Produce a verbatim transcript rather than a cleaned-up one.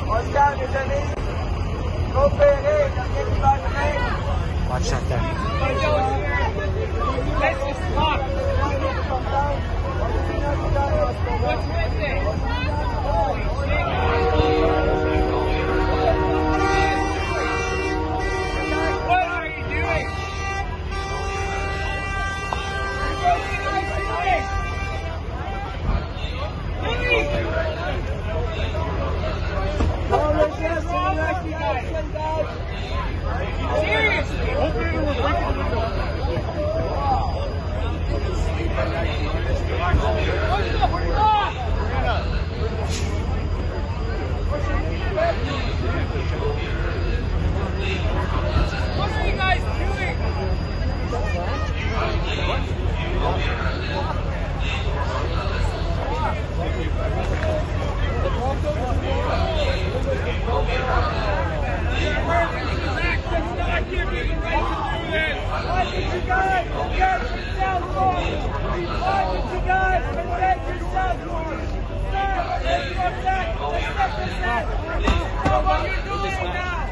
On se calme, les amis. Coopérez, il n'y a rien qui va arriver. Watch that there. Let's just stop. What's with it? Holy shit. What are you doing? What are you guys doing? Leave! What's wrong with you guys? Seriously? What the fuck? What are you guys doing? Why did you guys protect yourself for? Why did you guys protect yourself for? Sir, let's protect, let's protect. So what are you doing now?